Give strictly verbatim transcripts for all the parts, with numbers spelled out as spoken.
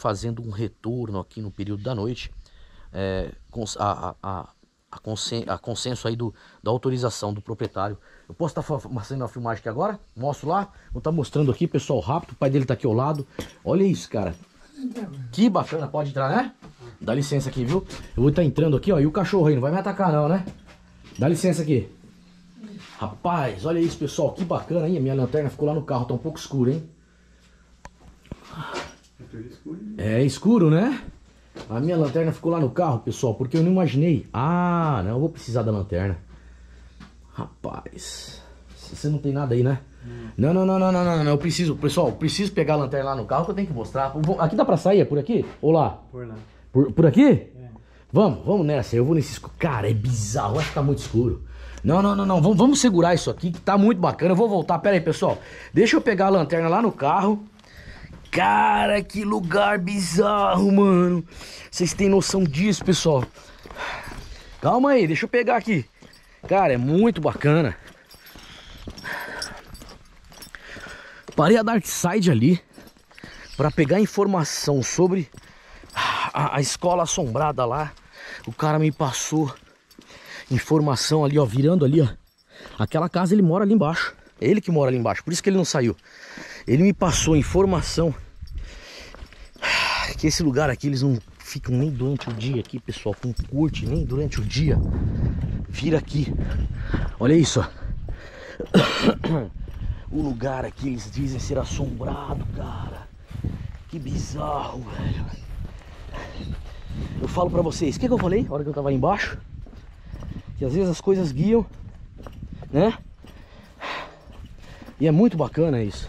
fazendo um retorno aqui no período da noite. É, a, a, a, consen, a consenso aí do, da autorização do proprietário. Eu posso estar fazendo a filmagem aqui agora? Mostro lá. Vou estar mostrando aqui, pessoal, rápido. O pai dele tá aqui ao lado. Olha isso, cara. Que bacana. Pode entrar, né? Dá licença aqui, viu? Eu vou estar entrando aqui, ó. E o cachorro aí, não vai me atacar não, né? Dá licença aqui. Rapaz, olha isso, pessoal. Que bacana, hein? A minha lanterna ficou lá no carro. Tá um pouco escuro, hein? É escuro, né? A minha lanterna ficou lá no carro, pessoal, porque eu não imaginei. Ah, não, eu vou precisar da lanterna. Rapaz, você não tem nada aí, né? Hum. Não, não, não, não, não, não, não, eu preciso, pessoal, eu preciso pegar a lanterna lá no carro que eu tenho que mostrar. Aqui dá pra sair, é por aqui? Ou lá? Por lá. Por, por aqui? É. Vamos, vamos nessa, eu vou nesse escuro. Cara, é bizarro, vai ficar muito escuro. Não, não, não, não, vamos, vamos segurar isso aqui que tá muito bacana. Eu vou voltar, pera aí, pessoal. Deixa eu pegar a lanterna lá no carro. Cara, que lugar bizarro, mano. Vocês têm noção disso, pessoal? Calma aí, deixa eu pegar aqui. Cara, é muito bacana. Parei a Dark Side ali pra pegar informação sobre a, a escola assombrada lá. O cara me passou informação ali, ó, virando ali, ó. Aquela casa ele mora ali embaixo. É ele que mora ali embaixo, por isso que ele não saiu. Ele me passou informação que esse lugar aqui eles não ficam nem durante o dia aqui, pessoal. Não curte nem durante o dia. Vira aqui. Olha isso, ó. O lugar aqui eles dizem ser assombrado, cara. Que bizarro, velho. Eu falo pra vocês, o que, que eu falei na hora que eu tava aí embaixo? Que às vezes as coisas guiam, né? E é muito bacana isso.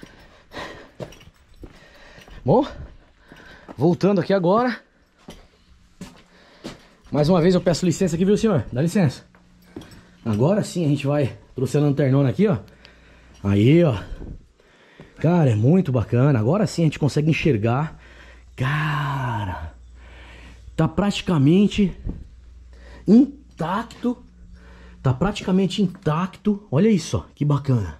Bom, voltando aqui agora. Mais uma vez eu peço licença aqui, viu, senhor? Dá licença. Agora sim a gente vai. Trouxe a lanternona aqui, ó. Aí, ó. Cara, é muito bacana. Agora sim a gente consegue enxergar. Cara, tá praticamente intacto. Tá praticamente intacto. Olha isso, ó. Que bacana.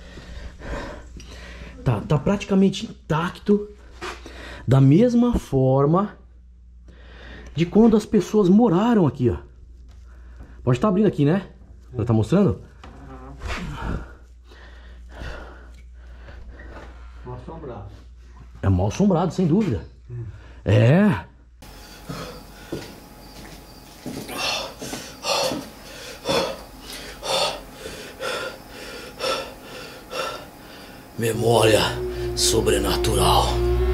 Tá, tá praticamente intacto. Da mesma forma de quando as pessoas moraram aqui, ó. Pode estar abrindo aqui, né? Ela tá mostrando? Mal assombrado. É mal assombrado, sem dúvida. Hum. É. Memória sobrenatural.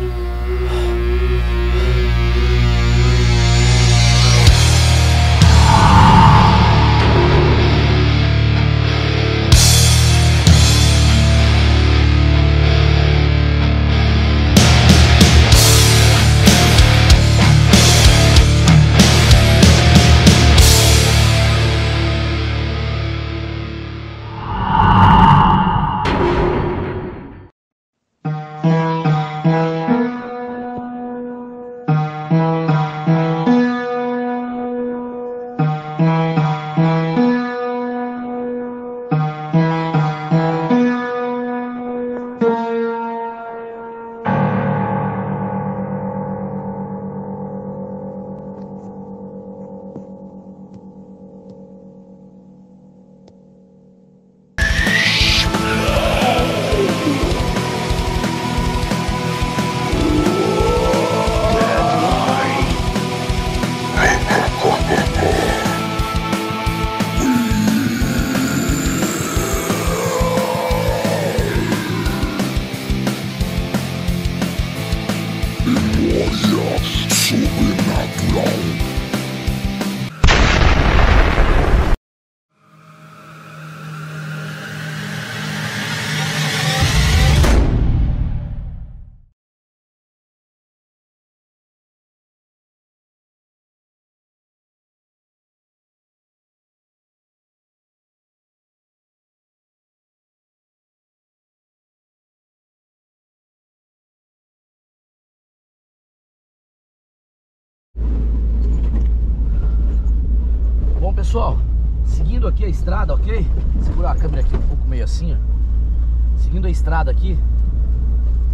Bom, pessoal, seguindo aqui a estrada, ok? Vou segurar a câmera aqui um pouco meio assim, ó. Seguindo a estrada aqui,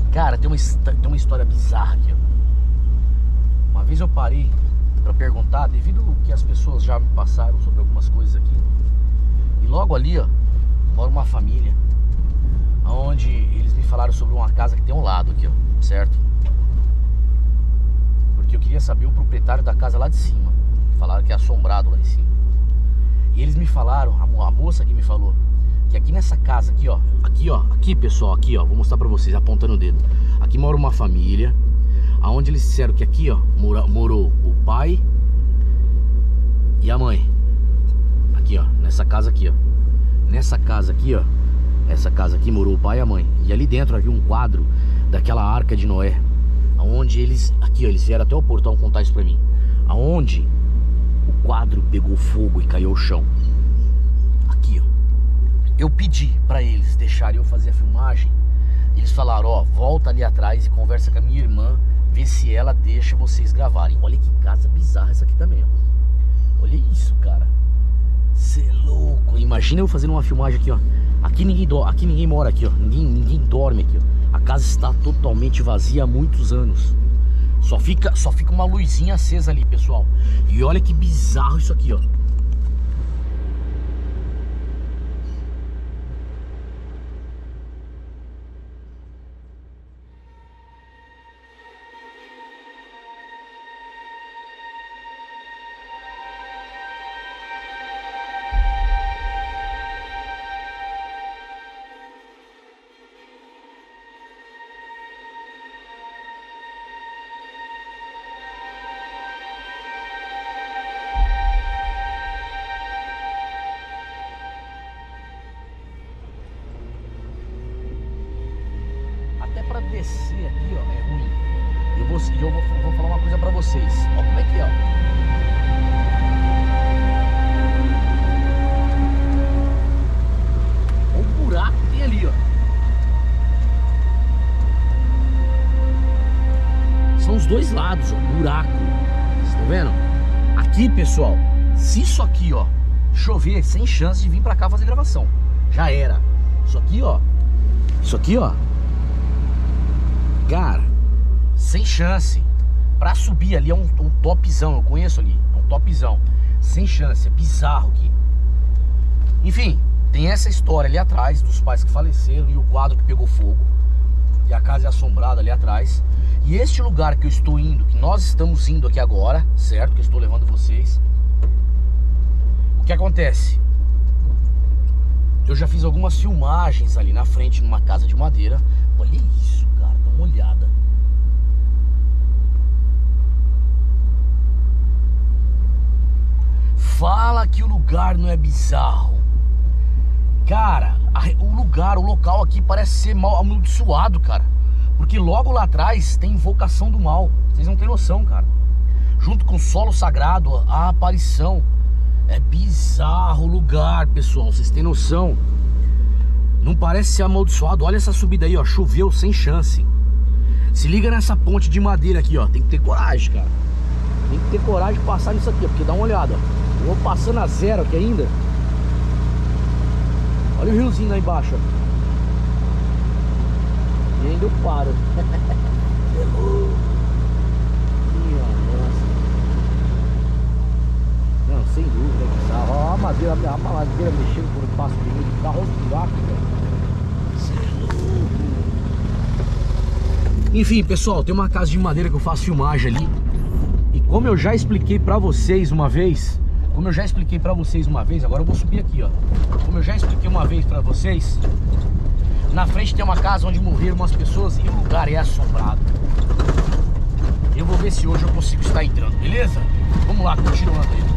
Cara, tem uma, tem uma história bizarra aqui, ó. Uma vez eu parei pra perguntar, devido ao que as pessoas já me passaram sobre algumas coisas aqui. E logo ali, ó, mora uma família, onde eles me falaram sobre uma casa que tem ao lado aqui, ó, certo? Porque eu queria saber o proprietário da casa lá de cima. Falaram que é assombrado lá em cima. E eles me falaram, a, mo a moça que me falou, que aqui nessa casa aqui, ó, aqui, ó, aqui, pessoal, aqui, ó, vou mostrar pra vocês, apontando o dedo. Aqui mora uma família, aonde eles disseram que aqui, ó, mora, morou o pai e a mãe. Aqui, ó, nessa casa aqui, ó. Nessa casa aqui, ó, essa casa aqui morou o pai e a mãe. E ali dentro havia um quadro daquela Arca de Noé, aonde eles, aqui, ó, eles vieram até o portão contar isso pra mim. Aonde o quadro pegou fogo e caiu ao chão. Aqui, ó. Eu pedi pra eles deixarem eu fazer a filmagem. Eles falaram, ó, volta ali atrás e conversa com a minha irmã, vê se ela deixa vocês gravarem. Olha que casa bizarra essa aqui também, ó. Olha isso, cara. Cê é louco. Imagina eu fazendo uma filmagem aqui, ó. Aqui ninguém, do... aqui ninguém mora aqui, ó. Ninguém, ninguém dorme aqui, ó. A casa está totalmente vazia há muitos anos. Só fica, só fica uma luzinha acesa ali, pessoal. E olha que bizarro isso aqui, ó. Pra descer aqui, ó, é ruim. Eu vou, eu vou, vou falar uma coisa pra vocês. Ó, como é que é, ó. Olha o buraco que tem ali, ó. São os dois lados, ó, buraco. Vocês estão vendo? Aqui, pessoal, se isso aqui, ó, chover, sem chance de vir pra cá fazer gravação. Já era. Isso aqui, ó. Isso aqui, ó. Cara, sem chance. Pra subir ali é um, um topzão. Eu conheço ali, é um topzão. Sem chance, é bizarro aqui. Enfim, tem essa história ali atrás dos pais que faleceram e o quadro que pegou fogo. E a casa é assombrada ali atrás. E este lugar que eu estou indo, que nós estamos indo aqui agora, certo? Que eu estou levando vocês. O que acontece? Eu já fiz algumas filmagens ali na frente, numa casa de madeira. Olha isso, cara, dá uma olhada. Fala que o lugar não é bizarro. Cara, a, o lugar, o local aqui parece ser mal amaldiçoado, cara. Porque logo lá atrás tem invocação do mal. Vocês não têm noção, cara. Junto com o solo sagrado, a aparição. É bizarro o lugar, pessoal. Vocês têm noção? Não parece ser amaldiçoado. Olha essa subida aí, ó. Choveu sem chance. Se liga nessa ponte de madeira aqui, ó. Tem que ter coragem, cara. Tem que ter coragem de passar nisso aqui, ó. Porque dá uma olhada, ó. Eu vou passando a zero aqui ainda. Olha o riozinho lá embaixo, ó. E ainda eu paro. Minha nossa. Não, sem dúvida, é bizarro. Ó a madeira, a madeira mexendo por espaço de mim. Dá rosto de buraco, velho. Enfim, pessoal, tem uma casa de madeira que eu faço filmagem ali. E como eu já expliquei pra vocês uma vez, Como eu já expliquei pra vocês uma vez, agora eu vou subir aqui, ó. Como eu já expliquei uma vez pra vocês, na frente tem uma casa onde morreram umas pessoas e o lugar é assombrado. Eu vou ver se hoje eu consigo estar entrando, beleza? Vamos lá, continuando aí.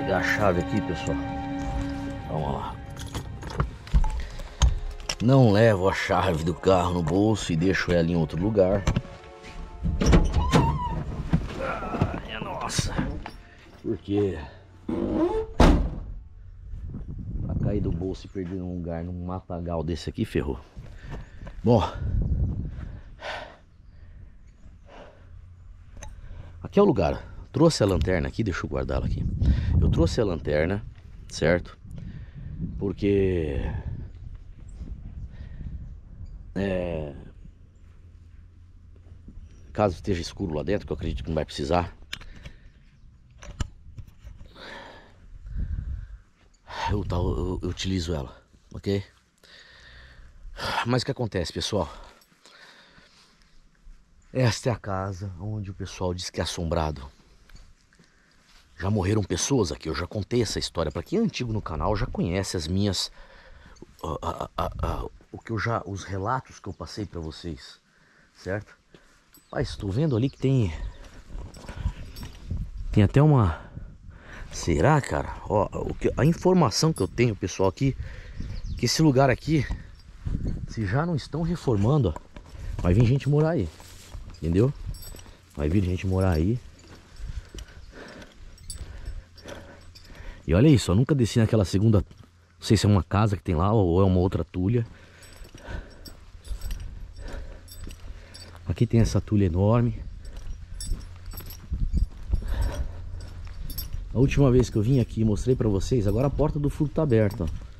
pegar a chave aqui, pessoal. Vamos lá. Não levo a chave do carro no bolso e deixo ela em outro lugar. Ai, nossa. Porque pra cair do bolso e perder num lugar, num matagal desse aqui, ferrou. Bom, aqui é o lugar. Trouxe a lanterna aqui, deixa eu guardá-la aqui. Eu trouxe a lanterna, certo? Porque é, caso esteja escuro lá dentro, que eu acredito que não vai precisar, eu, eu, eu utilizo ela, ok? Mas o que acontece, pessoal? Esta é a casa onde o pessoal diz que é assombrado. Já morreram pessoas aqui, eu já contei essa história. Para quem é antigo no canal já conhece as minhas, uh, uh, uh, uh, o que eu já, os relatos que eu passei para vocês, certo? Mas estou vendo ali que tem, tem até uma, será, cara? Ó, o que, a informação que eu tenho, pessoal, aqui, que esse lugar aqui, se já não estão reformando, ó, vai vir gente morar aí, entendeu? Vai vir gente morar aí. E olha isso, eu nunca desci naquela segunda, não sei se é uma casa que tem lá ou é uma outra tulha. Aqui tem essa tulha enorme. A última vez que eu vim aqui e mostrei pra vocês, agora a porta do fundo tá aberta, ó.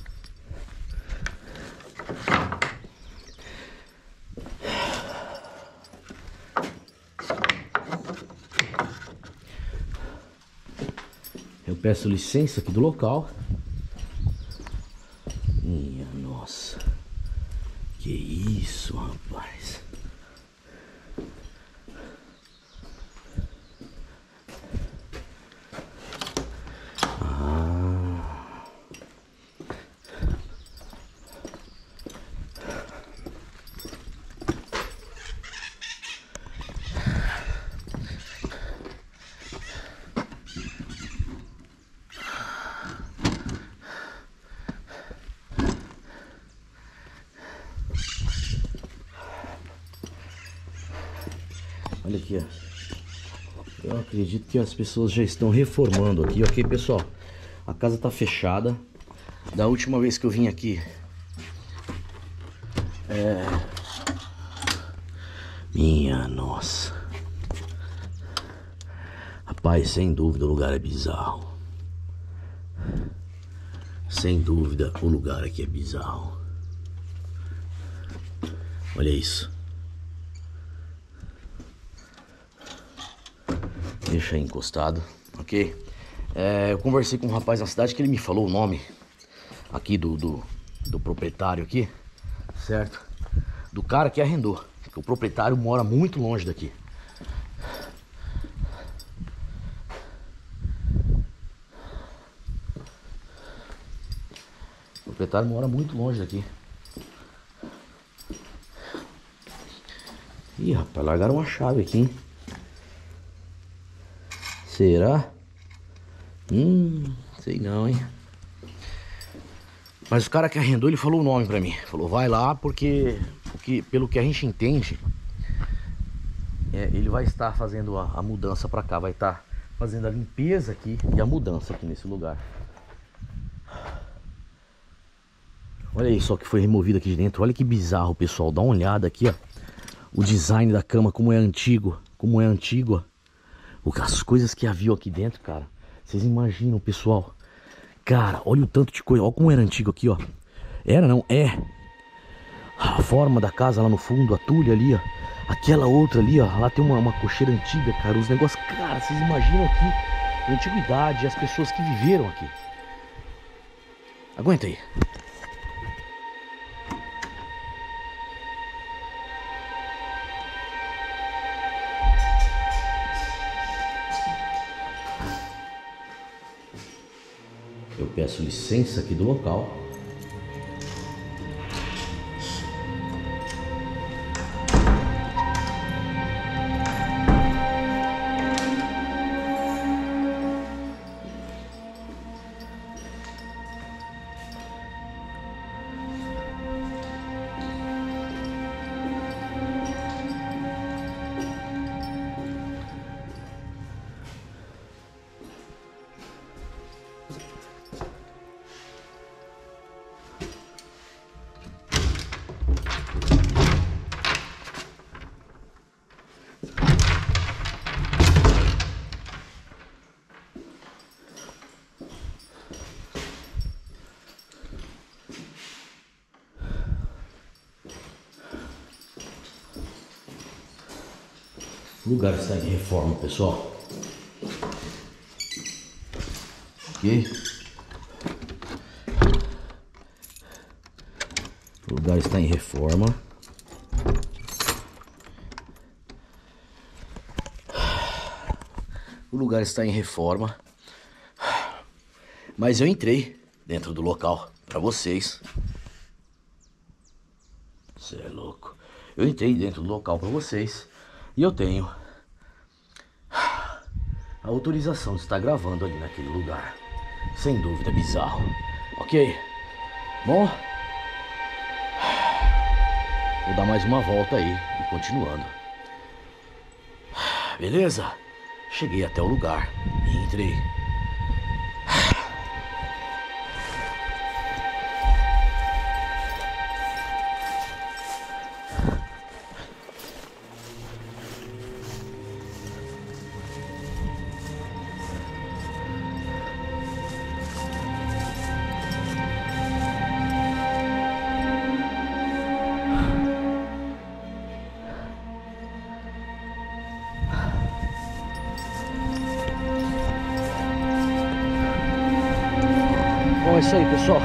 Eu peço licença aqui do local. Minha nossa. Que isso, rapaz. Ah. Olha aqui, ó. Eu acredito que as pessoas já estão reformando aqui, ok, pessoal? A casa tá fechada. Da última vez que eu vim aqui, é... minha nossa. Rapaz, sem dúvida o lugar é bizarro. Sem dúvida o lugar aqui é bizarro. Olha isso. Deixa aí encostado, ok? É, eu conversei com um rapaz na cidade que ele me falou o nome aqui do, do, do proprietário aqui, certo? Do cara que arrendou, porque o proprietário mora muito longe daqui. O proprietário mora muito longe daqui. Ih, rapaz, largaram uma chave aqui, hein? Será? Hum, sei não, hein? Mas o cara que arrendou, ele falou o nome pra mim. Falou, vai lá porque, porque pelo que a gente entende, é, ele vai estar fazendo a, a mudança pra cá. Vai estar fazendo a limpeza aqui e a mudança aqui nesse lugar. Olha aí só que foi removido aqui de dentro. Olha que bizarro, pessoal. Dá uma olhada aqui, ó. O design da cama, como é antigo. Como é antigo, ó. As coisas que havia aqui dentro, cara. Vocês imaginam, pessoal? Cara, olha o tanto de coisa. Olha como era antigo aqui, ó. Era, não? É. A forma da casa lá no fundo, a tulha ali, ó. Aquela outra ali, ó. Lá tem uma, uma cocheira antiga, cara. Os negócios, cara, vocês imaginam aqui a antiguidade, as pessoas que viveram aqui. Aguenta aí. Eu peço licença aqui do local. O lugar está em reforma, pessoal. Ok? O lugar está em reforma. O lugar está em reforma. Mas eu entrei dentro do local para vocês. Você é louco. Eu entrei dentro do local para vocês. E eu tenho a autorização de estar gravando ali naquele lugar. Sem dúvida, bizarro. Ok? Bom, vou dar mais uma volta aí e continuando. Beleza? Cheguei até o lugar e entrei. Bom, é isso aí, pessoal.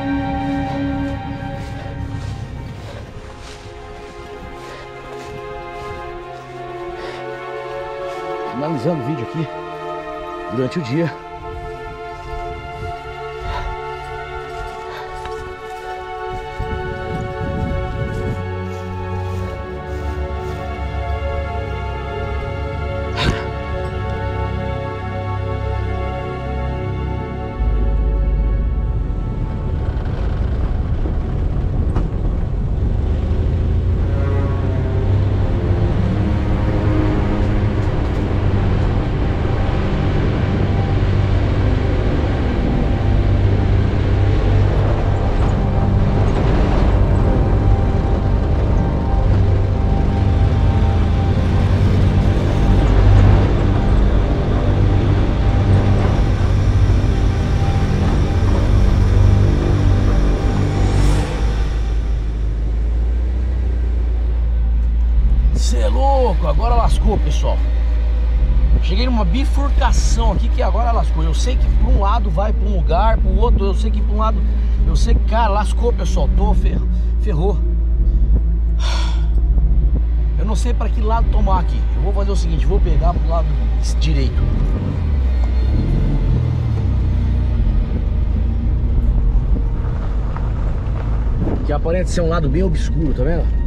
Finalizando o vídeo aqui durante o dia. Cê é louco, agora lascou, pessoal. Cheguei numa bifurcação aqui que agora lascou. Eu sei que por um lado vai para um lugar, pro outro eu sei que por um lado... Eu sei que, cara, lascou, pessoal. Tô ferro, ferrou. Eu não sei para que lado tomar aqui. Eu vou fazer o seguinte, vou pegar pro lado direito. Que aparenta ser um lado bem obscuro, tá vendo?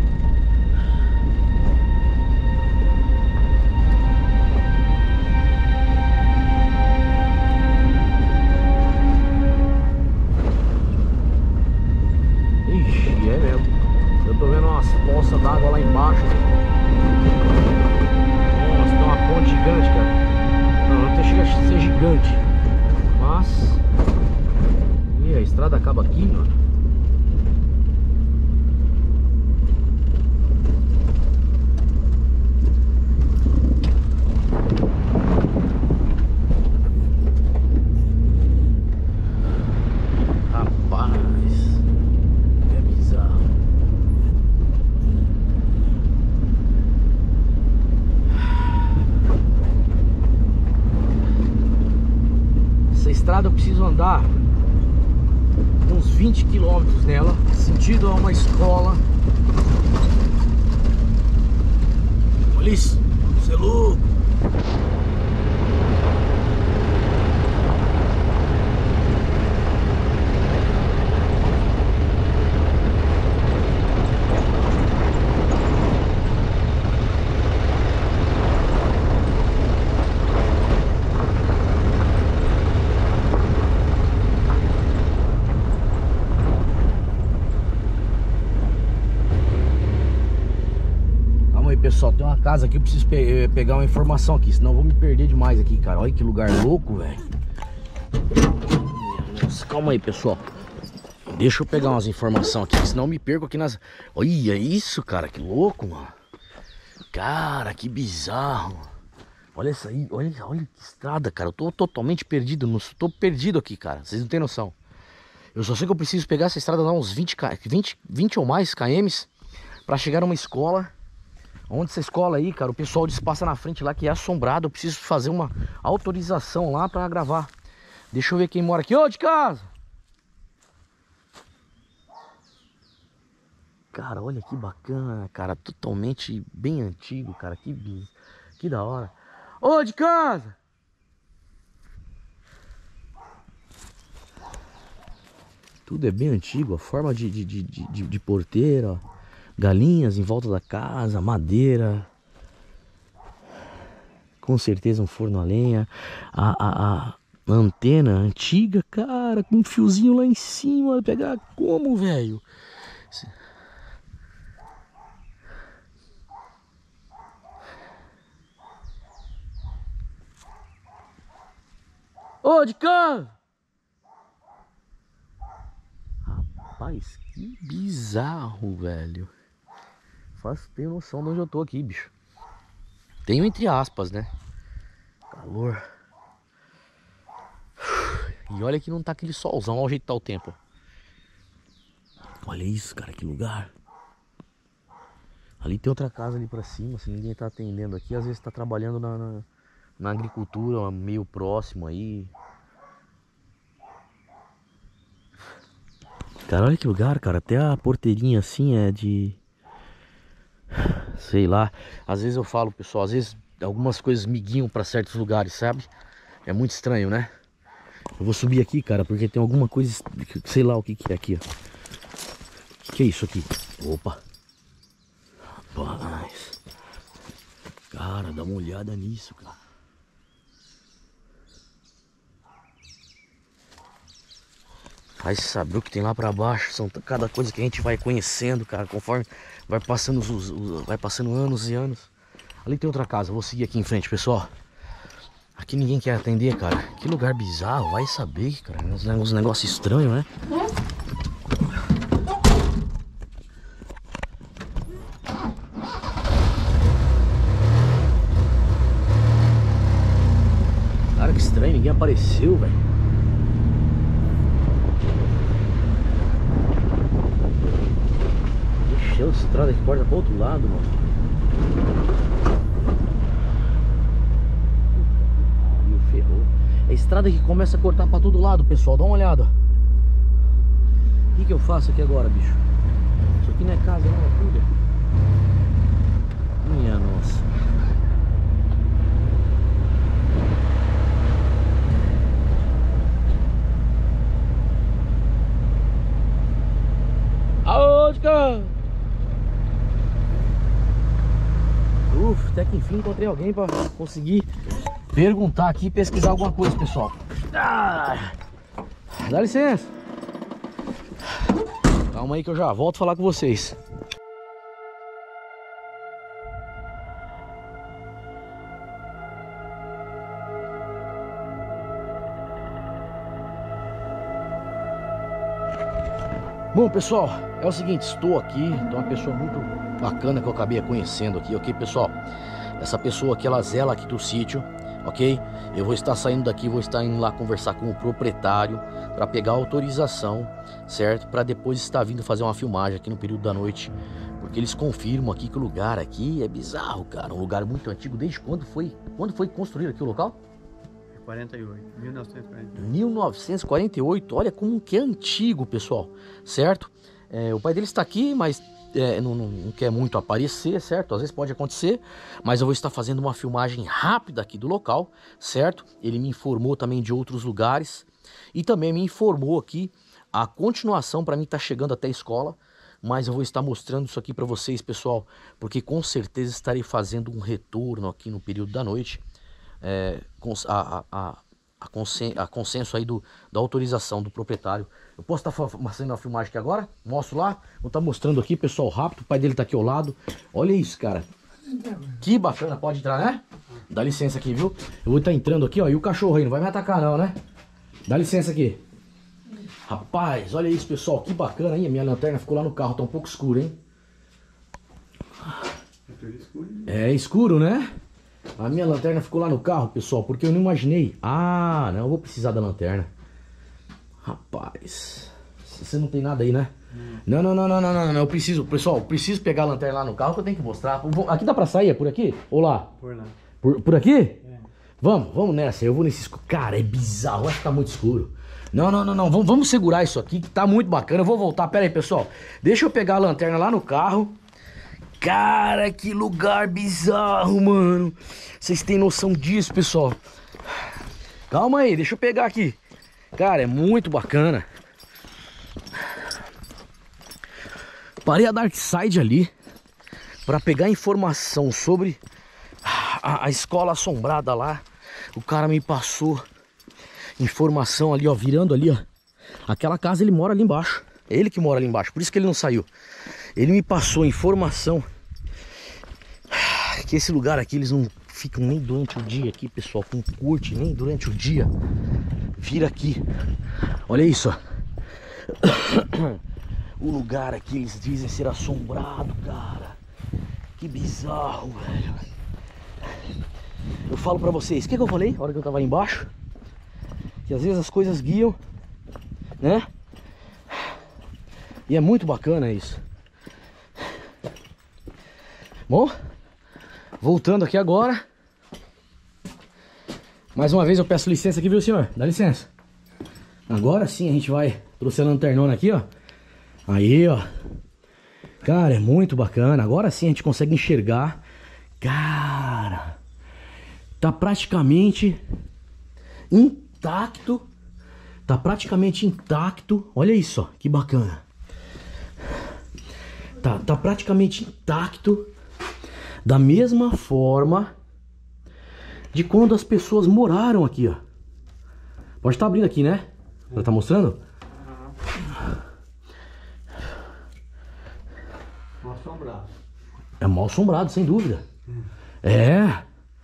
É mesmo. Eu tô vendo umas poças d'água lá embaixo. Nossa, tem uma ponte gigante, cara. Não, não chega a ser gigante. Mas... E a estrada acaba aqui, mano. Eu preciso andar uns vinte quilômetros nela, sentido a uma escola. Olha isso, você é louco. Pessoal, tem uma casa aqui, eu preciso pe pegar uma informação aqui, senão eu vou me perder demais aqui, cara. Olha que lugar louco, velho. Calma aí, pessoal. Deixa eu pegar umas informações aqui, senão eu me perco aqui nas... Olha isso, cara, que louco, mano. Cara, que bizarro. Olha isso aí, olha, olha que estrada, cara. Eu tô totalmente perdido, não tô perdido aqui, cara. Vocês não tem noção. Eu só sei que eu preciso pegar essa estrada, dar uns vinte, vinte, vinte ou mais kms pra chegar numa escola Onde essa escola aí, cara, o pessoal diz passa na frente lá que é assombrado. Eu preciso fazer uma autorização lá pra gravar. Deixa eu ver quem mora aqui. Ô, de casa! Cara, olha que bacana, cara. Totalmente bem antigo, cara. Que, que da hora. Ô, de casa! Tudo é bem antigo. A forma de, de, de, de, de porteira, ó. Galinhas em volta da casa, madeira. Com certeza um forno a lenha. A, a, a antena antiga, cara, com um fiozinho lá em cima. Vai pegar como, velho? Ô, de cá! Rapaz, que bizarro, velho. Faço ter noção de onde eu tô aqui, bicho. Tenho entre aspas, né? Calor. E olha que não tá aquele solzão. Olha o jeito que tá o tempo. Olha isso, cara, que lugar. Ali tem outra casa ali pra cima. Se ninguém tá atendendo aqui, às vezes tá trabalhando na, na, na agricultura, meio próximo aí. Cara, olha que lugar, cara. Até a porteirinha assim é de... sei lá. Às vezes eu falo, pessoal, às vezes algumas coisas miguinham pra certos lugares, sabe? É muito estranho, né? Eu vou subir aqui, cara, porque tem alguma coisa... sei lá o que que é aqui, ó. O que que é isso aqui? Opa. Rapaz. Cara, dá uma olhada nisso, cara. Vai saber o que tem lá pra baixo. São cada coisa que a gente vai conhecendo, cara, conforme vai passando, os, os, vai passando anos e anos. Ali tem outra casa, vou seguir aqui em frente, pessoal. Aqui ninguém quer atender, cara. Que lugar bizarro, vai saber, cara. Uns, uns negócios estranhos, né? Cara, que estranho, ninguém apareceu, velho. Encheu a estrada que porta pro outro lado, mano. Ferrou. É a estrada que começa a cortar pra todo lado, pessoal. Dá uma olhada. O que que eu faço aqui agora, bicho? Isso aqui não é casa, não, é filha. Minha nossa. Aô, de cá! Uf, até que enfim encontrei alguém pra conseguir perguntar aqui e pesquisar alguma coisa, pessoal. Ah, dá licença. Calma aí que eu já volto a falar com vocês. Bom, pessoal, é o seguinte, estou aqui, tem uma pessoa muito bacana que eu acabei conhecendo aqui, ok, pessoal? Essa pessoa aqui, ela zela aqui do sítio, ok? Eu vou estar saindo daqui, vou estar indo lá conversar com o proprietário para pegar a autorização, certo? Para depois estar vindo fazer uma filmagem aqui no período da noite, porque eles confirmam aqui que o lugar aqui é bizarro, cara. Um lugar muito antigo. Desde quando foi, quando foi construído aqui o local? quarenta e oito, mil novecentos e quarenta e oito. mil novecentos e quarenta e oito, olha como que é antigo, pessoal, certo? É, o pai dele está aqui, mas é, não, não quer muito aparecer, certo? Às vezes pode acontecer, mas eu vou estar fazendo uma filmagem rápida aqui do local, certo? Ele me informou também de outros lugares e também me informou aqui a continuação para mim tá chegando até a escola, mas eu vou estar mostrando isso aqui para vocês, pessoal, porque com certeza estarei fazendo um retorno aqui no período da noite. É, a, a, a, consen, a consenso aí do, da autorização do proprietário. Eu posso estar fazendo a filmagem aqui agora? Mostro lá. Vou estar mostrando aqui, pessoal, rápido. O pai dele tá aqui ao lado. Olha isso, cara. Que bacana. Pode entrar, né? Dá licença aqui, viu? Eu vou estar entrando aqui, ó. E o cachorro aí, não vai me atacar não, né? Dá licença aqui. Rapaz, olha isso, pessoal. Que bacana, hein? A minha lanterna ficou lá no carro. Tá um pouco escuro, hein? É escuro, né? A minha lanterna ficou lá no carro, pessoal, porque eu não imaginei. Ah, não, eu vou precisar da lanterna. Rapaz, você não tem nada aí, né? Não, não, não, não, não, não, não, eu preciso, pessoal, eu preciso pegar a lanterna lá no carro que eu tenho que mostrar. Aqui dá pra sair, é por aqui? Ou lá? Por lá. Por, por aqui? É. Vamos, vamos nessa, eu vou nesse escuro. Cara, é bizarro, vai ficar muito escuro. Não, não, não, não, vamos, vamos segurar isso aqui que tá muito bacana. Eu vou voltar, pera aí, pessoal. Deixa eu pegar a lanterna lá no carro. Cara, que lugar bizarro, mano. Vocês têm noção disso, pessoal? Calma aí, deixa eu pegar aqui. Cara, é muito bacana. Parei a Dark Side ali pra pegar informação sobre a, a escola assombrada lá. O cara me passou informação ali, ó, virando ali, ó. Aquela casa ele mora ali embaixo. É ele que mora ali embaixo, por isso que ele não saiu. Ele me passou informação que esse lugar aqui eles não ficam nem durante o dia aqui, pessoal. Não curte nem durante o dia. Vira aqui. Olha isso, ó. O lugar aqui eles dizem ser assombrado, cara. Que bizarro, velho. Eu falo pra vocês, o que, que eu falei na hora que eu tava aí embaixo? Que às vezes as coisas guiam, né? E é muito bacana isso. Bom, voltando aqui agora. Mais uma vez eu peço licença aqui, viu, senhor? Dá licença. Agora sim a gente vai... Trouxe a lanternona aqui, ó. Aí, ó. Cara, é muito bacana. Agora sim a gente consegue enxergar. Cara, tá praticamente intacto. Tá praticamente intacto. Olha isso, ó. Que bacana. Tá, tá praticamente intacto. Da mesma forma de quando as pessoas moraram aqui, ó. Pode estar abrindo aqui, né? Ela tá mostrando? Mal assombrado. É mal assombrado, sem dúvida. Hum. É.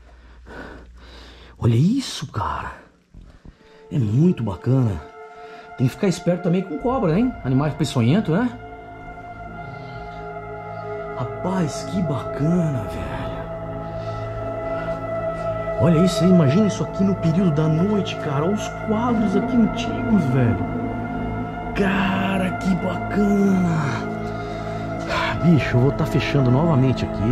Olha isso, cara. É muito bacana. Tem que ficar esperto também com cobra, hein? Animais peçonhentos, né? Rapaz, que bacana, velho. Olha isso aí, imagina isso aqui no período da noite, cara. Olha os quadros aqui antigos, velho. Cara, que bacana. Bicho, eu vou estar fechando novamente aqui.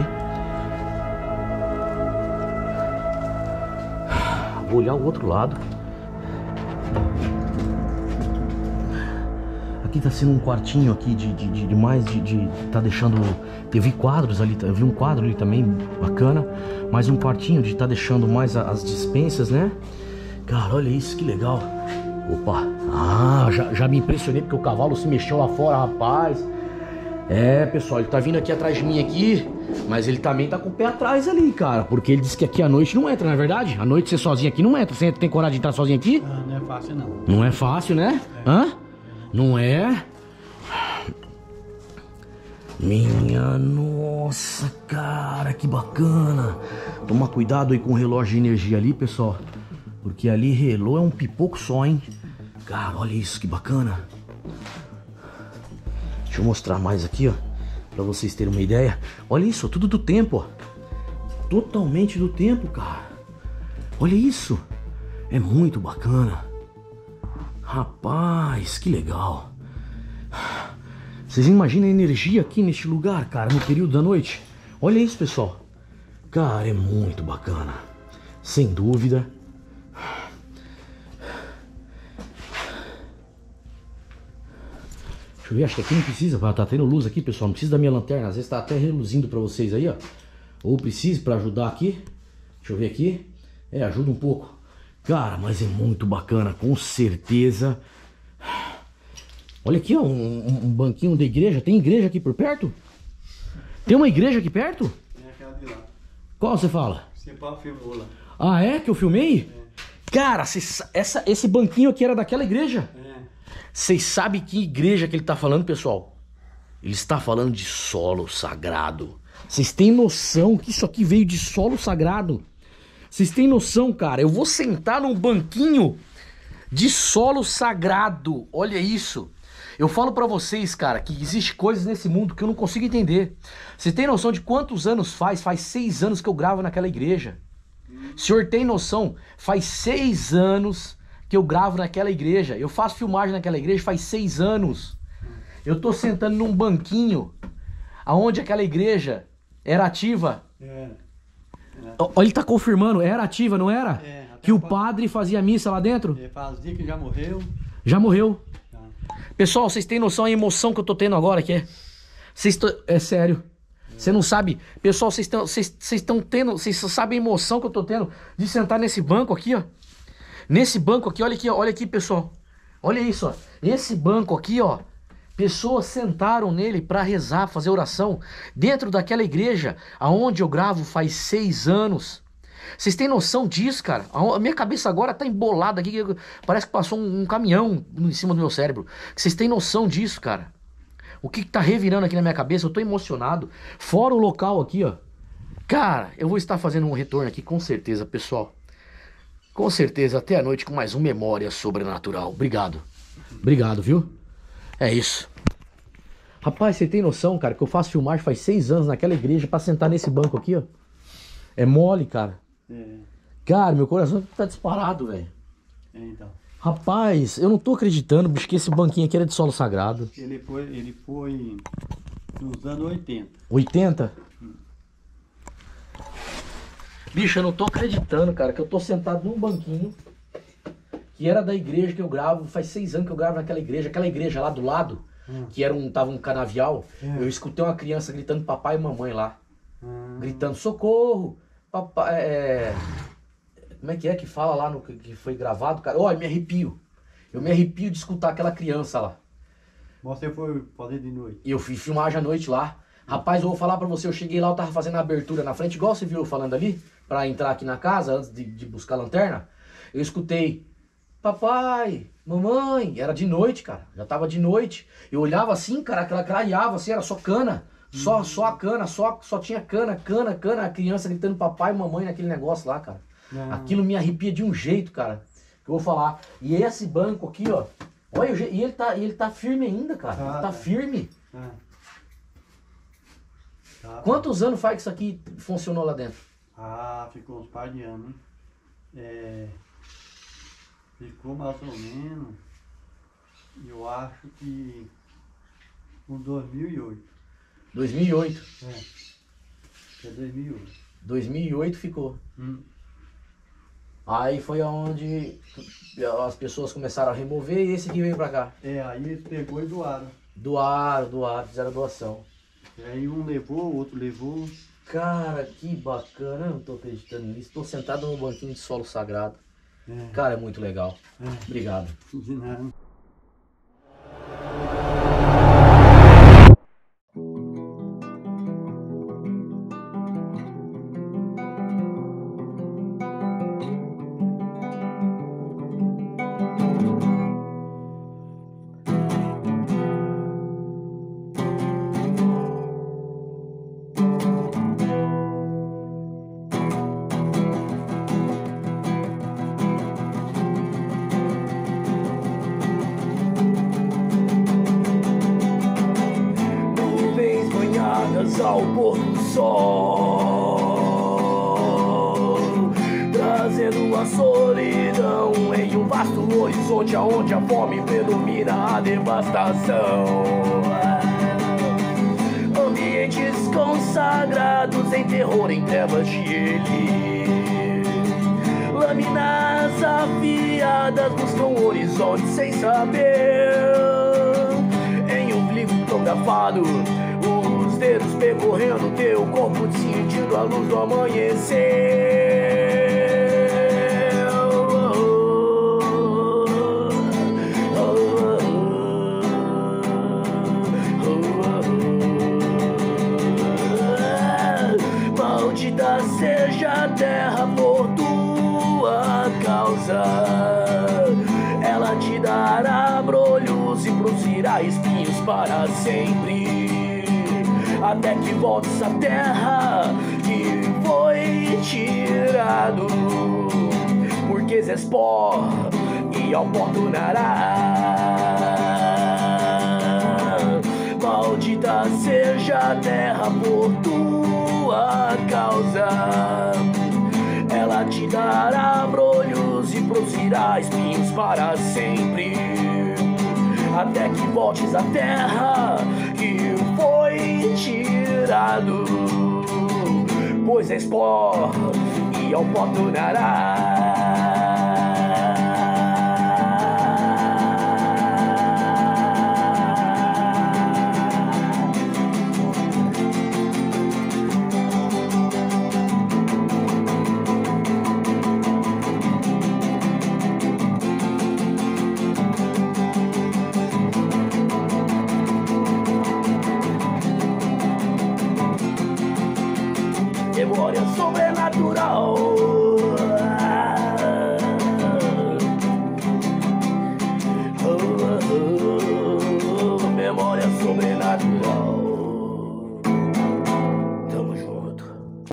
Vou olhar o outro lado. Aqui tá sendo um quartinho aqui de, de, de, de mais de, de... Tá deixando... Eu vi quadros ali, eu vi um quadro ali também bacana. Mais um quartinho de tá deixando mais as dispensas, né? Cara, olha isso, que legal. Opa, ah, já, já me impressionei porque o cavalo se mexeu lá fora, rapaz. É, pessoal, ele tá vindo aqui atrás de mim aqui, mas ele também tá com o pé atrás ali, cara. Porque ele disse que aqui à noite não entra, não é verdade? À noite você sozinho aqui não entra. Você tem coragem de entrar sozinho aqui? Ah, não é fácil não. Não é fácil, né? É. Hã? Não é? Minha nossa, cara, que bacana. Toma cuidado aí com o relógio de energia ali, pessoal. Porque ali relou é um pipoco só, hein? Cara, olha isso, que bacana. Deixa eu mostrar mais aqui, ó, pra vocês terem uma ideia. Olha isso, tudo do tempo, ó. Totalmente do tempo, cara. Olha isso. É muito bacana. Rapaz, que legal. Vocês imaginam a energia aqui neste lugar, cara, no período da noite? Olha isso, pessoal. Cara, é muito bacana. Sem dúvida. Deixa eu ver, acho que aqui não precisa, tá tendo luz aqui, pessoal, não precisa da minha lanterna, às vezes tá até reluzindo pra vocês aí, ó. Ou precisa pra ajudar aqui. Deixa eu ver aqui. É, ajuda um pouco. Cara, mas é muito bacana, com certeza. Olha aqui, ó, um, um banquinho da igreja. Tem igreja aqui por perto? Tem uma igreja aqui perto? É aquela de lá. Qual você fala? Você filmou lá. Ah, é? Que eu filmei? É. Cara, cês, essa, esse banquinho aqui era daquela igreja? É. Vocês sabem que igreja que ele tá falando, pessoal? Ele está falando de solo sagrado. Vocês têm noção que isso aqui veio de solo sagrado? Vocês têm noção, cara? Eu vou sentar num banquinho de solo sagrado. Olha isso. Eu falo pra vocês, cara, que existe coisas nesse mundo que eu não consigo entender. Você tem noção de quantos anos faz? Faz seis anos que eu gravo naquela igreja. O senhor tem noção? Faz seis anos que eu gravo naquela igreja. Eu faço filmagem naquela igreja faz seis anos. Eu tô sentando num banquinho aonde aquela igreja era ativa. É. Olha, ele tá confirmando, era ativa, não era? É, que o padre fazia missa lá dentro? É, fazia, que já morreu. Já morreu. Já. Pessoal, vocês têm noção da emoção que eu tô tendo agora aqui? Vocês tô... É sério. Você não sabe, pessoal, vocês estão vocês estão tendo, vocês sabem a emoção que eu tô tendo de sentar nesse banco aqui, ó. Nesse banco aqui, olha aqui, ó, olha aqui, pessoal. Olha isso, ó. Esse banco aqui, ó. Pessoas sentaram nele para rezar, fazer oração dentro daquela igreja aonde eu gravo faz seis anos. Vocês têm noção disso, cara? A minha cabeça agora tá embolada aqui, parece que passou um, um caminhão em cima do meu cérebro. Vocês têm noção disso, cara? O que, que tá revirando aqui na minha cabeça? Eu tô emocionado. Fora o local aqui, ó. Cara, eu vou estar fazendo um retorno aqui com certeza, pessoal. Com certeza, até a noite com mais um Memória Sobrenatural. Obrigado. Obrigado, viu? É isso. Rapaz, você tem noção, cara, que eu faço filmagem faz seis anos naquela igreja pra sentar nesse banco aqui, ó. É mole, cara. É. Cara, meu coração tá disparado, velho. É, então. Rapaz, eu não tô acreditando, bicho, que esse banquinho aqui era de solo sagrado. Ele foi, ele foi nos anos oitenta. oitenta? Hum. Bicho, eu não tô acreditando, cara, que eu tô sentado num banquinho que era da igreja que eu gravo, faz seis anos que eu gravo naquela igreja, aquela igreja lá do lado, hum. que era um, tava um canavial, hum. eu escutei uma criança gritando papai e mamãe lá, hum. gritando socorro, papai, é... como é que é que fala lá no que foi gravado, cara? Olha, me arrepio, eu me arrepio de escutar aquela criança lá. Você foi fazer de noite? E eu fui filmagem à noite lá. Rapaz, eu vou falar pra você, eu cheguei lá, eu tava fazendo a abertura na frente, igual você viu eu falando ali, pra entrar aqui na casa, antes de, de buscar a lanterna, eu escutei papai, mamãe, era de noite, cara, já tava de noite. Eu olhava assim, cara, aquela clareava assim, era só cana, só, hum. só a cana, só, só tinha cana, cana, cana, a criança gritando papai e mamãe naquele negócio lá, cara. Não. Aquilo me arrepia de um jeito, cara, que eu vou falar. E esse banco aqui, ó, olha, e ele tá, ele tá firme ainda, cara, ah, ele tá, tá firme. Ah. Tá, quantos tá. anos faz que isso aqui funcionou lá dentro? Ah, ficou uns par de anos, hein? É... Ficou mais ou menos, eu acho que com dois mil e oito. dois mil e oito? É, é dois mil e oito. dois mil e oito ficou. Hum. Aí foi onde as pessoas começaram a remover e esse aqui veio pra cá. É, aí eles pegou e doaram. Doaram, doaram, fizeram doação. E aí um levou, o outro levou. Cara, que bacana, eu não tô acreditando nisso. Tô sentado num banquinho de solo sagrado. É. Cara, é muito legal. É. Obrigado. De nada. Ao pôr do sol, trazendo a solidão em um vasto horizonte aonde a fome predomina, a devastação. Ambientes consagrados em terror, em trevas de elite, lâminas afiadas buscam horizonte sem saber. Em um livro fotografado, os dedos percorrendo teu corpo, sentindo a luz do amanhecer. Maldita seja a terra por tua causa, ela te dará brolhos e produzirá espinhos para sempre, até que voltes à terra que foi tirado, porque és pó e ao pó tornará. Maldita seja a terra por tua causa, ela te dará brolhos e produzirá espinhos para sempre, até que voltes à terra que foi tirado, pois és pó e ao pó tornarás. Memória sobrenatural. Oh, oh, oh, memória sobrenatural.